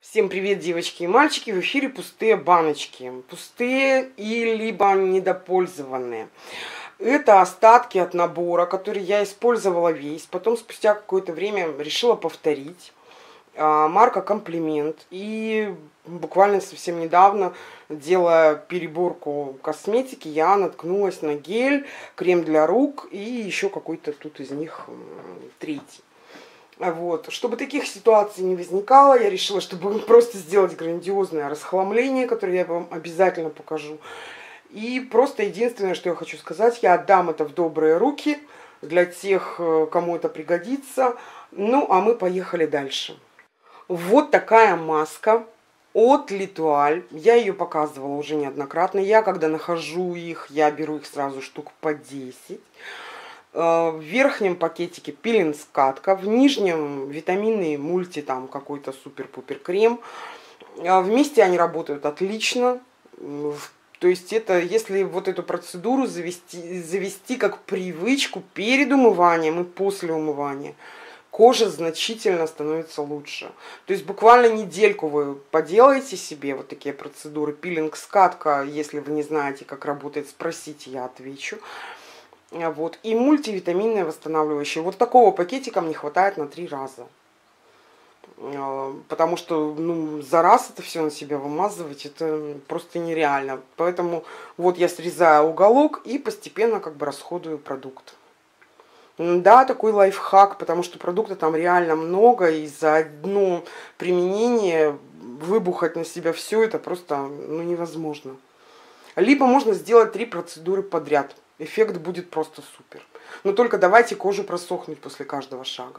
Всем привет, девочки и мальчики! В эфире пустые баночки. Пустые и либо недопользованные. Это остатки от набора, который я использовала весь. Потом спустя какое-то время решила повторить. Марка «Комплимент». И буквально совсем недавно, делая переборку косметики, я наткнулась на гель, крем для рук и еще какой-то тут из них третий. Вот. Чтобы таких ситуаций не возникало, я решила, чтобы просто сделать грандиозное расхламление, которое я вам обязательно покажу. И просто единственное, что я хочу сказать, я отдам это в добрые руки для тех, кому это пригодится. Ну, а мы поехали дальше. Вот такая маска от L'Etoile. Я ее показывала уже неоднократно. Я, когда нахожу их, я беру их сразу штук по 10. В верхнем пакетике пилинг-скатка, в нижнем витаминный мульти, там какой-то супер-пупер крем. Вместе они работают отлично. То есть это, если вот эту процедуру завести как привычку перед умыванием и после умывания, кожа значительно становится лучше. То есть буквально недельку вы поделаете себе вот такие процедуры. Пилинг-скатка, если вы не знаете, как работает, спросите, я отвечу. Вот. И мультивитаминное восстанавливающее. Вот такого пакетика мне хватает на 3 раза. Потому что за раз это все на себя вымазывать, это просто нереально. Поэтому вот я срезаю уголок и постепенно как бы расходую продукт. Да, такой лайфхак, потому что продукта там реально много, и за одно применение выбухать на себя все это просто невозможно. Либо можно сделать 3 процедуры подряд. Эффект будет просто супер. Но только давайте кожу просохнуть после каждого шага.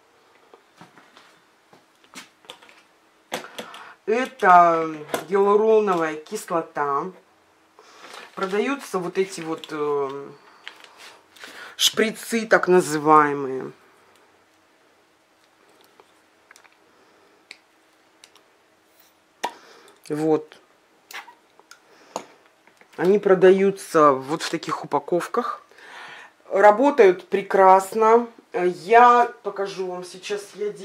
Это гиалуроновая кислота. Продаются вот эти вот шприцы, так называемые. Вот. Они продаются вот в таких упаковках. Работают прекрасно. Я покажу вам сейчас.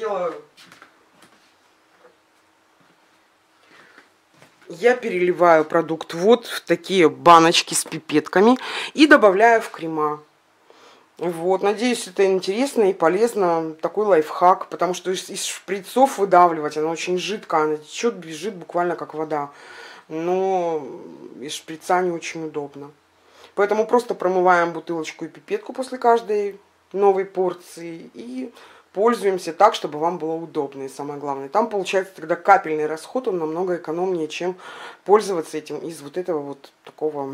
Я переливаю продукт вот в такие баночки с пипетками и добавляю в крема. Вот, надеюсь, это интересно и полезно. Такой лайфхак, потому что из шприцов выдавливать, она очень жидкая, она течет, бежит буквально как вода. Но из шприца не очень удобно. Поэтому просто промываем бутылочку и пипетку после каждой новой порции и пользуемся так, чтобы вам было удобно. И самое главное, там получается тогда капельный расход, он намного экономнее, чем пользоваться этим из вот этого вот такого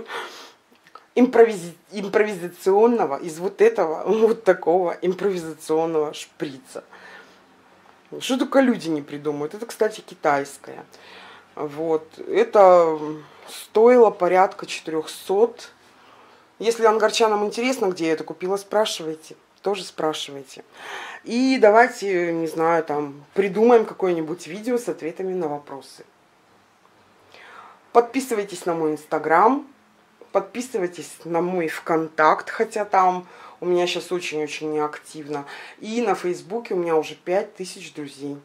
импровизационного, из вот этого вот такого импровизационного шприца. Что только люди не придумают. Это, кстати, китайское. Вот, это стоило порядка 400. Если ангарчанам интересно, где я это купила, спрашивайте. Тоже спрашивайте. И давайте, не знаю, там, придумаем какое-нибудь видео с ответами на вопросы. Подписывайтесь на мой инстаграм. Подписывайтесь на мой ВКонтакт, хотя там у меня сейчас очень-очень неактивно. И на Фейсбуке у меня уже 5000 друзей.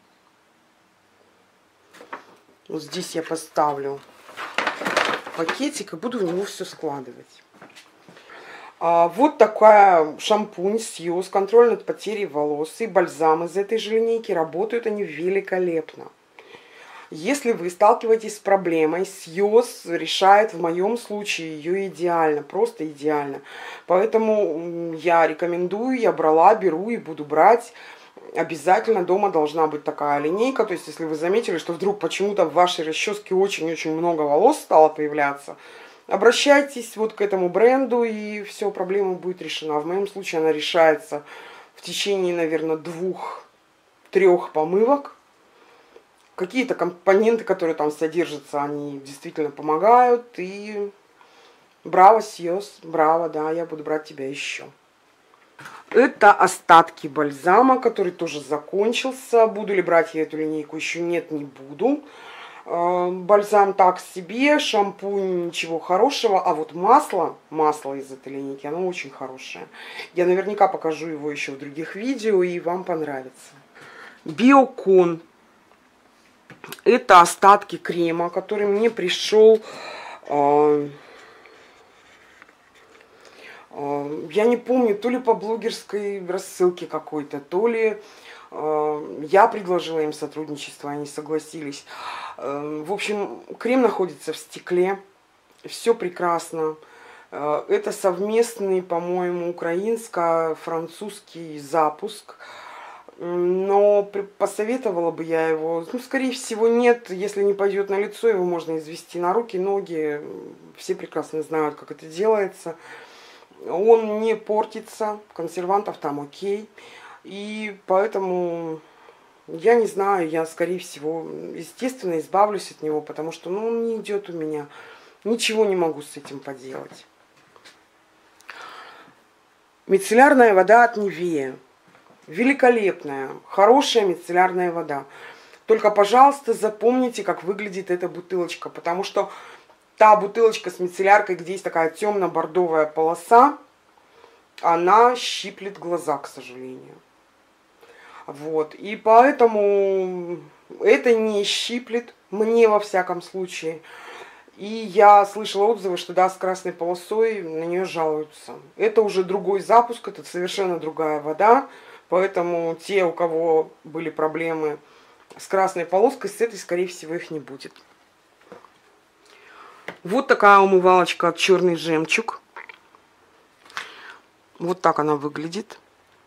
Вот здесь я поставлю пакетик и буду в него все складывать. Вот такая шампунь Сьюз, контроль над потерей волос и бальзам из этой же линейки. Работают они великолепно. Если вы сталкиваетесь с проблемой, Сьюз решает в моем случае ее идеально, просто идеально. Поэтому я рекомендую, я брала, беру и буду брать. Обязательно дома должна быть такая линейка. То есть, если вы заметили, что вдруг почему-то в вашей расческе очень-очень много волос стало появляться, обращайтесь вот к этому бренду, и все, проблема будет решена. В моем случае она решается в течение, наверное, 2-3 помывок. Какие-то компоненты, которые там содержатся, они действительно помогают. И браво, Сьюз, браво, да, я буду брать тебя еще. Это остатки бальзама, который тоже закончился. Буду ли брать я эту линейку? Еще нет, не буду. Бальзам так себе, шампунь ничего хорошего. А вот масло из этой линейки, оно очень хорошее. Я наверняка покажу его еще в других видео, и вам понравится. Биокон. Это остатки крема, который мне пришел, я не помню, то ли по блогерской рассылке какой-то, то ли я предложила им сотрудничество, они согласились. В общем, крем находится в стекле, все прекрасно. Это совместный, по-моему, украинско-французский запуск. Но посоветовала бы я его, ну, скорее всего, нет, если не пойдет на лицо, его можно извести на руки, ноги, все прекрасно знают, как это делается. Он не портится, консервантов там окей, и поэтому, я не знаю, я, скорее всего, естественно, избавлюсь от него, потому что, ну, он не идет у меня, ничего не могу с этим поделать. Мицеллярная вода от Nivea. Великолепная, хорошая мицеллярная вода. Только, пожалуйста, запомните, как выглядит эта бутылочка, потому что та бутылочка с мицелляркой, где есть такая темно-бордовая полоса, она щиплет глаза, к сожалению. Вот, и поэтому это не щиплет, мне во всяком случае. И я слышала отзывы, что да, с красной полосой на нее жалуются. Это уже другой запуск, это совершенно другая вода. Поэтому те, у кого были проблемы с красной полоской, с этой, скорее всего, их не будет. Вот такая умывалочка от «Черный жемчуг». Вот так она выглядит.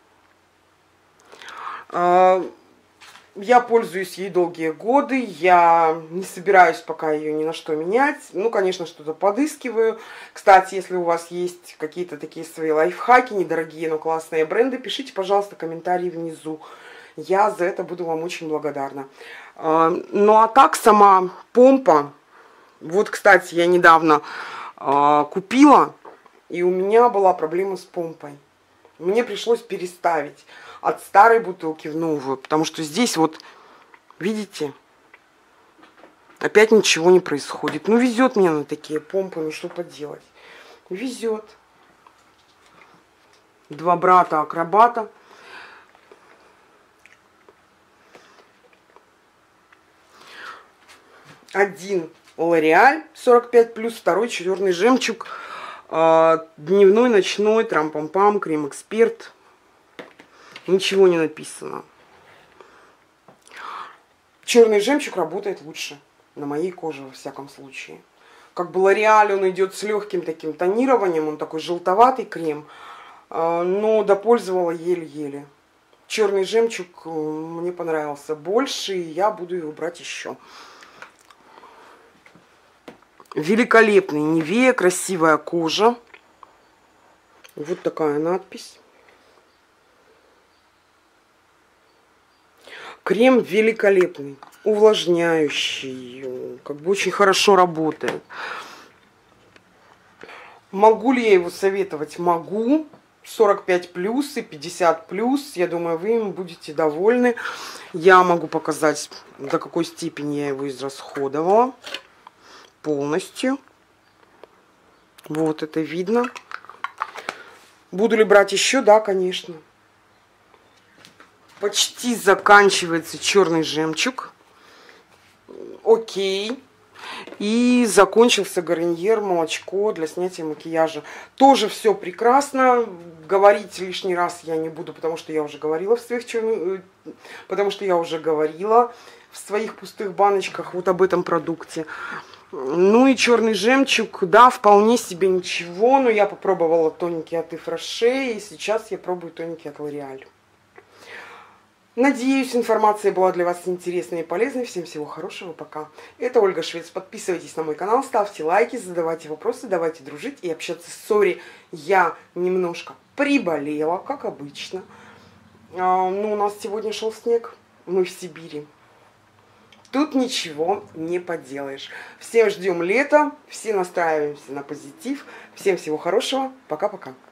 Я пользуюсь ей долгие годы, я не собираюсь пока ее ни на что менять. Ну, конечно, что-то подыскиваю. Кстати, если у вас есть какие-то такие свои лайфхаки, недорогие, но классные бренды, пишите, пожалуйста, комментарии внизу. Я за это буду вам очень благодарна. Ну, а так сама помпа. Вот, кстати, я недавно купила, и у меня была проблема с помпой. Мне пришлось переставить от старой бутылки в новую, потому что здесь вот, видите, опять ничего не происходит. Ну, везет мне на такие помпы, ну что поделать. Везет. Два брата-акробата. Один L'Oréal 45+, второй «Черный жемчуг». Дневной, ночной, трам-пам-пам, крем-эксперт. Ничего не написано. «Черный жемчуг» работает лучше на моей коже, во всяком случае. Как бы L'Oréal, он идет с легким таким тонированием, он такой желтоватый крем, но допользовала еле-еле. «Черный жемчуг» мне понравился больше, и я буду его брать еще. Великолепный Nivea, красивая кожа. Вот такая надпись. Крем великолепный, увлажняющий, как бы очень хорошо работает. Могу ли я его советовать? Могу. 45+ и 50+. Я думаю, вы им будете довольны. Я могу показать, до какой степени я его израсходовала. Полностью. Вот это видно. Буду ли брать еще? Да, конечно. Почти заканчивается «Черный жемчуг». Окей. И закончился Гарньер молочко для снятия макияжа. Тоже все прекрасно. Говорить лишний раз я не буду, потому что я уже говорила в своих своих пустых баночках вот об этом продукте. Ну и «Черный жемчуг», да, вполне себе ничего. Но я попробовала тоненький от Yves Rocher, и сейчас я пробую тоненький от L'Oréal. Надеюсь, информация была для вас интересной и полезной. Всем всего хорошего, пока. Это Ольга Швец. Подписывайтесь на мой канал, ставьте лайки, задавайте вопросы, давайте дружить и общаться. Сори, я немножко приболела, как обычно. Ну, у нас сегодня шел снег, мы в Сибири. Тут ничего не поделаешь. Всем ждем лета, все настраиваемся на позитив. Всем всего хорошего, пока-пока.